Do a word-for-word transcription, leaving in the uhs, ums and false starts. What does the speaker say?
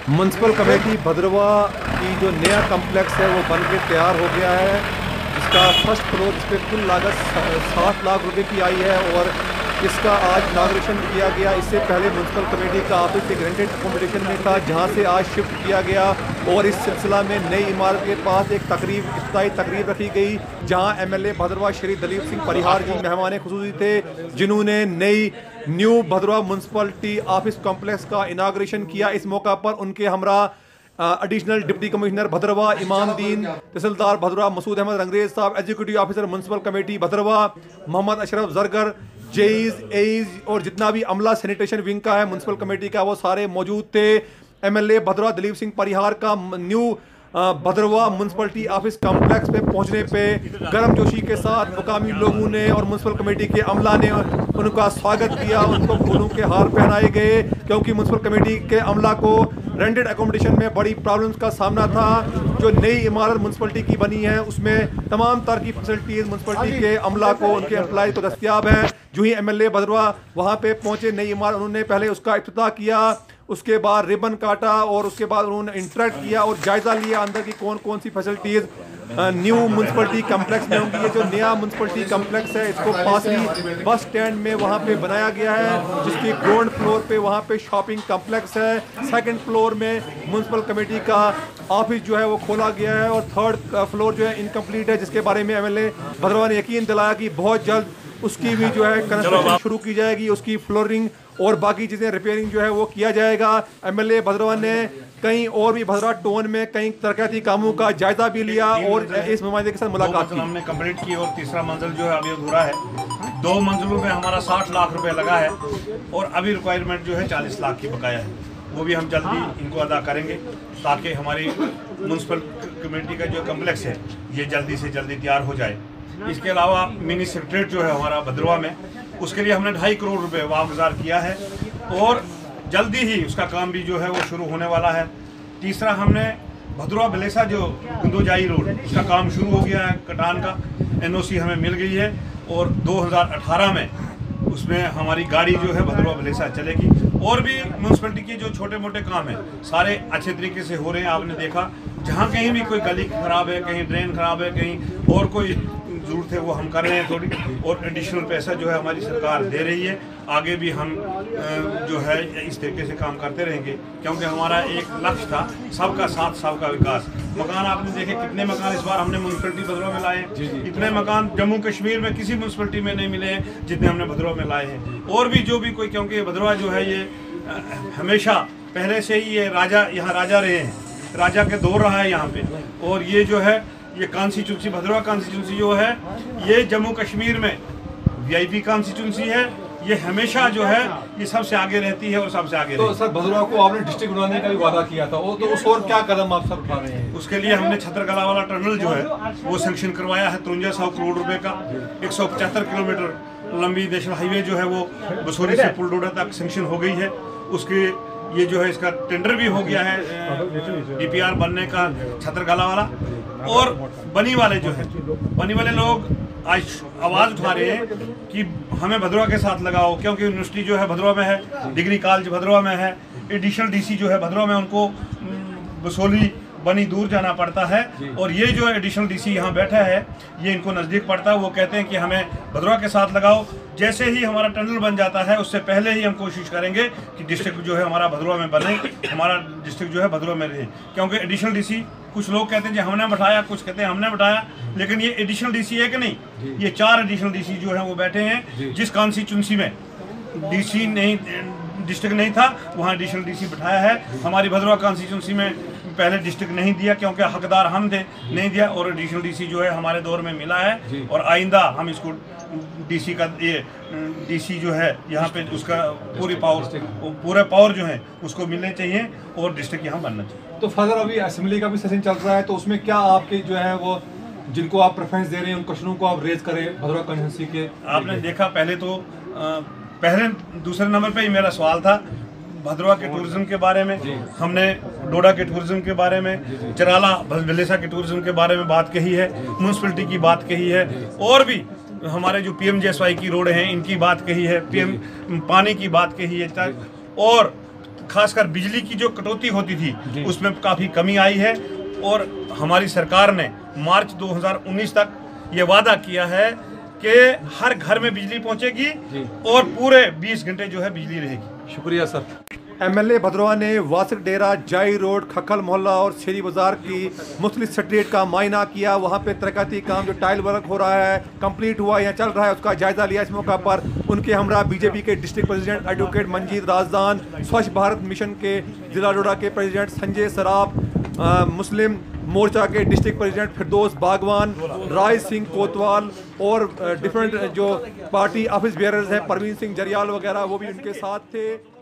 Municipal committee Bhaderwah की जो नया कम्प्लेक्स है वो बन के तैयार हो गया है, जिसका फर्स्ट फ्लोर इस पर कुल लागत सात लाख रुपए की आई है और इसका आज इनाग्रेशन किया गया। इससे पहले म्यूनसिपल कमेटी का ऑफिस एक ग्रैंडेड accommodation में था, जहां से आज शिफ्ट किया गया और इस सिलसिला में नई इमारत के पास एक तकरीब इफ्ताही तकरीब रखी गई, जहां एमएलए भदरवाह श्री दलीप सिंह परिहार जी मेहमान खुसूसी थे, जिन्होंने नई new Bhaderwah municipality office complex का इनाग्रेशन किया। इस मौका पर उनके हमरा एडिशनल डिप्टी कमिश्नर भदरवाह इमाम दीन, तहसीलदार भदरवाह मसूद अहमद रंगरेज साहब, executive officer municipal committee Bhaderwah Mohammad Ashraf Zargar, JEs AEs और जितना भी अमला सैनिटेशन विंग का है म्यूनसिपल कमेटी का, वो सारे मौजूद थे। एमएलए भदरवाह दलीप सिंह परिहार का new Bhaderwah municipality office complex पे पहुंचने पे गर्मजोशी के साथ मुकामी लोगों ने और म्यूनसिपल कमेटी के अमला ने उनका स्वागत किया, उनको फूलों के हार पहनाए गए, क्योंकि म्यूनसिपल कमेटी के अमला को रेंटेड एकोमोडेशन में बड़ी प्रॉब्लम्स का सामना था। जो नई इमारत म्यूनसिपलिटी की बनी है उसमें तमाम तरह की फैसिलिटीज़ म्यूनसिपलिटी के अमला को, उनके एम्प्लॉय को दस्तियाब हैं। जो ही एमएलए भदरवाह वहाँ पे पहुँचे, नई इमारत उन्होंने पहले उसका इफ्तिताह किया, उसके बाद रिबन काटा और उसके बाद उन्होंने इंटरेक्ट किया और जायज़ा लिया अंदर की कौन कौन सी फैसिलिटीज़ न्यू म्यूनसिपलिटी कम्प्लेक्स में होंगी। ये जो नया म्यूनसिपलिटी कम्प्लेक्स है इसको पास ही बस स्टैंड में वहाँ पे बनाया गया है, जिसकी ग्राउंड फ्लोर पे वहाँ पे शॉपिंग कम्प्लेक्स है, सेकंड फ्लोर में म्यूनसिपल कमेटी का ऑफिस जो है वो खोला गया है और थर्ड फ्लोर जो है इनकम्प्लीट है, जिसके बारे में एमएलए भदरवाह ने यकीन दिलाया कि बहुत जल्द उसकी भी जो है कंस्ट्रक्शन शुरू की जाएगी, उसकी फ्लोरिंग और बाकी चीज़ें रिपेयरिंग जो है वो किया जाएगा। एमएलए भदरवाह ने कहीं और भी भदरवाह टाउन में कई तरक्याती कामों का जायजा भी लिया और इस नुमाइंदे के साथ मुलाकात की। हमने कंप्लीट की और तीसरा मंजिल जो है अभी अधूरा है। दो मंजिलों में हमारा साठ लाख रुपए लगा है और अभी रिक्वायरमेंट जो है चालीस लाख की बकाया है, वो भी हम जल्दी इनको अदा करेंगे ताकि हमारी म्यूनसिपल कमेटी का जो कम्प्लेक्स है ये जल्दी से जल्दी तैयार हो जाए। इसके अलावा मिनी सेक्रेटरीट जो है हमारा भदरवाह में, उसके लिए हमने ढाई करोड़ रुपए वागुजार किया है और जल्दी ही उसका काम भी जो है वो शुरू होने वाला है। तीसरा, हमने भदरवाह बलेसा जो गुंदोजाई रोड उसका काम शुरू हो गया है, कटान का एनओसी हमें मिल गई है और दो हज़ार अठारह में उसमें हमारी गाड़ी जो है भदरवाह बलेसा चलेगी। और भी म्यूनसिपलिटी के जो छोटे मोटे काम हैं सारे अच्छे तरीके से हो रहे हैं। आपने देखा जहाँ कहीं भी कोई गली खराब है, कहीं ड्रेन खराब है, कहीं और कोई जरूरत है वो हम कर रहे हैं थोड़ी, और एडिशनल पैसा जो है हमारी सरकार दे रही है। आगे भी हम जो है इस तरीके से काम करते रहेंगे, क्योंकि हमारा एक लक्ष्य था सबका साथ सबका विकास। मकान आपने देखे कितने मकान इस बार हमने म्यूनसिपलिटी भदरवाह में लाए हैं, इतने मकान जम्मू कश्मीर में किसी म्यूनसिपलिटी में नहीं मिले हैं जितने हमने भदरवाह में लाए हैं। और भी जो भी कोई, क्योंकि भदरवाह जो है ये हमेशा पहले से ही ये राजा यहाँ राजा रहे हैं, राजा के दौर रहा है यहाँ पे। और ये जो है ये कॉन्स्टिट्यूंसी भदरवाह कॉन्स्टिट्यूंसी जो है ये जम्मू कश्मीर में वीआईपी कॉन्स्टिट्यूंसी है, ये हमेशा जो है ये सबसे आगे रहती है और सबसे आगे। तो सर भदरवाह को आपने डिस्ट्रिक्ट बनाने का भी वादा किया था, वो तो उस और क्या कदम आप सब उठा रहे हैं? उसके लिए हमने छतरकला वाला टनल जो है वो सेंक्शन करवाया है तिरवंजा सौ करोड़ रुपए का। एक सौ पचहत्तर किलोमीटर लंबी नेशनल हाईवे जो है वो बसोरी से पुल डोडा तक सेंक्शन हो गई है। उसके ये जो है इसका टेंडर भी हो गया है डीपीआर बनने का छतरकला वाला। और बनी वाले जो है बनी वाले लोग आज आवाज़ उठा रहे हैं कि हमें भदरवाह के साथ लगाओ, क्योंकि यूनिवर्सिटी जो है भदरवाह में है, डिग्री कॉलेज भदरवाह में है, एडिशनल डीसी जो है भदरवाह में, उनको बसोली बनी दूर जाना पड़ता है। और ये जो एडिशनल डीसी यहाँ बैठा है ये इनको नज़दीक पड़ता है। वो कहते हैं कि हमें भदरवाह के साथ लगाओ। जैसे ही हमारा टनल बन जाता है उससे पहले ही हम कोशिश करेंगे कि डिस्ट्रिक्ट जो है हमारा भदरवाह में बने, हमारा डिस्ट्रिक्ट जो है भदरवाह में रहे। क्योंकि एडिशनल डीसी कुछ लोग कहते हैं कि हमने बैठाया, कुछ कहते हैं हमने बैठाया, लेकिन ये एडिशनल डीसी है कि नहीं, ये चार एडिशनल डीसी जो है वो बैठे हैं। जिस कॉन्स्टिट्यूंसी में डीसी नहीं डिस्ट्रिक्ट नहीं था वहाँ एडिशनल डीसी बैठाया है। हमारी भदरवाह कॉन्स्टिट्यूंसी में पहले डिस्ट्रिक्ट नहीं दिया क्योंकि हकदार हम थे, नहीं दिया, और एडिशनल डीसी जो है हमारे दौर में मिला है। और आइंदा हम इसको डीसी का ये डीसी जो है यहाँ पे उसका पूरी पावर पूरे पावर जो है उसको मिलने चाहिए और डिस्ट्रिक्ट यहाँ बनना चाहिए। तो फर्दर अभी असेंबली का भी सेशन चल रहा है, तो उसमें क्या आपके जो है वो जिनको आप प्रेफरेंस दे रहे हैं उन क्वेश्चनों को आप रेज करें भदरवाह कॉन्स्टिट्यूंसी के? आपने देखा पहले तो आ, पहले दूसरे नंबर पे ही मेरा सवाल था भदरवाह के टूरिज्म के बारे में। हमने डोडा के टूरिज्म के बारे में, चराला बलेसा के टूरिज्म के बारे में बात कही है, म्यूनसिपलिटी की बात कही है, और भी हमारे जो पीएम जेएसवाई की रोड हैं इनकी बात कही है, पीएम पानी की बात कही है, और खासकर बिजली की जो कटौती होती थी उसमें काफ़ी कमी आई है। और हमारी सरकार ने मार्च दो हज़ार उन्नीस तक ये वादा किया है कि हर घर में बिजली पहुंचेगी और पूरे बीस घंटे जो है बिजली रहेगी। शुक्रिया सर। एमएलए भदरवाह ने वासिक डेरा, जाई रोड, खखल मोहल्ला और शेरी बाजार की मुख्तलिफ स्ट्रीट का मायना किया। वहाँ पे तरक्याती काम जो टाइल वर्क हो रहा है, कंप्लीट हुआ या चल रहा है, उसका जायजा लिया। इस मौका पर उनके हमरा बीजेपी के district president advocate Manjeet Rajdan, Swachh Bharat mission के जिला डोडा के प्रेसिडेंट संजय, सराफ, मुस्लिम मोर्चा के डिस्ट्रिक्ट प्रेसिडेंट फिरदौस भागवान, राय सिंह कोतवाल और डिफरेंट जो पार्टी ऑफिस बेयरर्स हैं परवीन सिंह जरियाल वगैरह, वो भी उनके साथ थे।